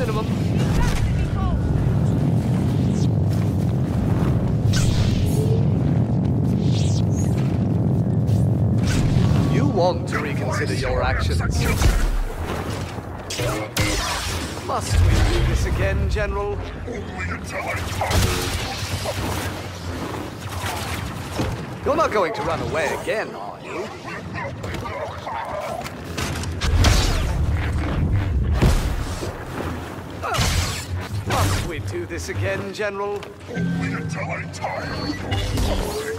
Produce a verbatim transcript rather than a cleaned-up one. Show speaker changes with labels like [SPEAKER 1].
[SPEAKER 1] minimum. You want to reconsider your actions. Must we do this again, General? You're not going to run away again, are you? Must we do this again, General?
[SPEAKER 2] Only until I tire.